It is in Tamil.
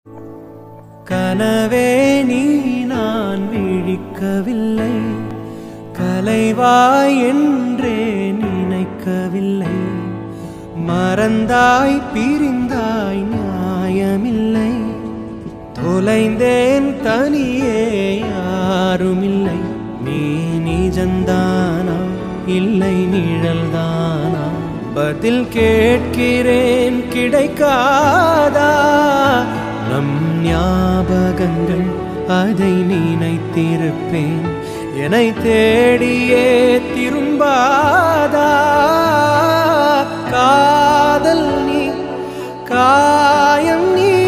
கனவே நீ நான் விழிக்கவில்லை, கலைவாய் என்றே நினைக்கவில்லை. மறந்தாய் பிரிந்தாய் நியாயமில்லை, தொலைந்தேன் தனியே யாருமில்லை. நீ நிஜந்தானா இல்லை நிழல்தானா, பதில் கேட்கிறேன் கிடைக்காதா? நம் ஞாபகங்கள் அதை நினைத்திருப்பேன், என்னை தேடியே திரும்பாதா? காதல் நீ காயம் நீ